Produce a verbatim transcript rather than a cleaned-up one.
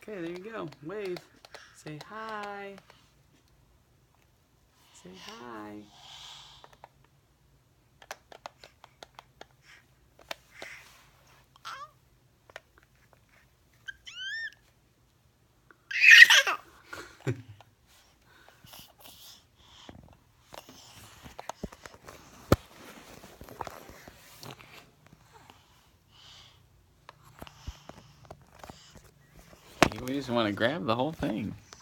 Okay, there you go. Wave. Say hi. Say hi. You just want to grab the whole thing.